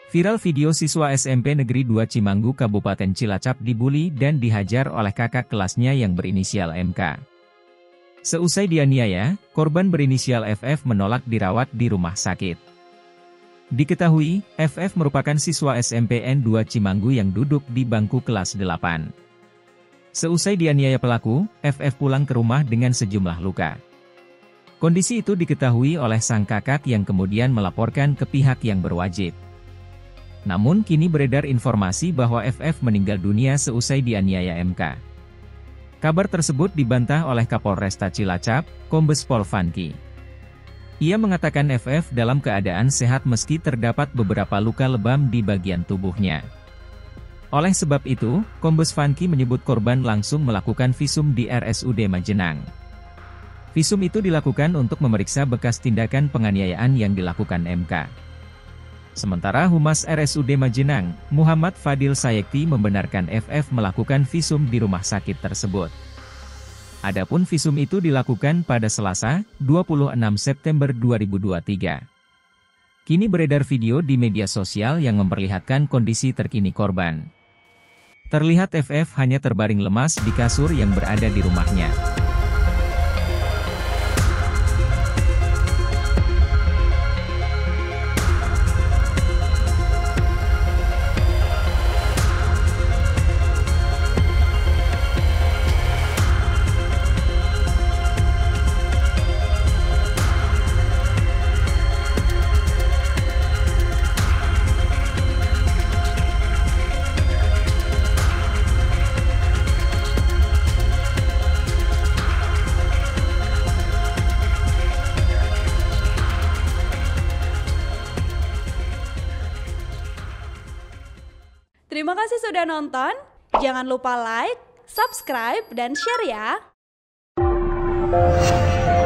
Viral video siswa SMP Negeri 2 Cimanggu Kabupaten Cilacap dibuli dan dihajar oleh kakak kelasnya yang berinisial MK. Seusai dianiaya, korban berinisial FF menolak dirawat di rumah sakit. Diketahui, FF merupakan siswa SMP N2 Cimanggu yang duduk di bangku kelas 8. Seusai dianiaya pelaku, FF pulang ke rumah dengan sejumlah luka. Kondisi itu diketahui oleh sang kakak yang kemudian melaporkan ke pihak yang berwajib. Namun kini beredar informasi bahwa FF meninggal dunia seusai dianiaya MK. Kabar tersebut dibantah oleh Kapolresta Cilacap, Kombes Pol Vanky. Ia mengatakan FF dalam keadaan sehat meski terdapat beberapa luka lebam di bagian tubuhnya. Oleh sebab itu, Kombes Vanky menyebut korban langsung melakukan visum di RSUD Majenang. Visum itu dilakukan untuk memeriksa bekas tindakan penganiayaan yang dilakukan MK. Sementara Humas RSUD Majenang, Muhammad Fadil Sayekti membenarkan FF melakukan visum di rumah sakit tersebut. Adapun visum itu dilakukan pada Selasa, 26 September 2023. Kini beredar video di media sosial yang memperlihatkan kondisi terkini korban. Terlihat FF hanya terbaring lemas di kasur yang berada di rumahnya. Terima kasih sudah nonton, jangan lupa like, subscribe, dan share ya!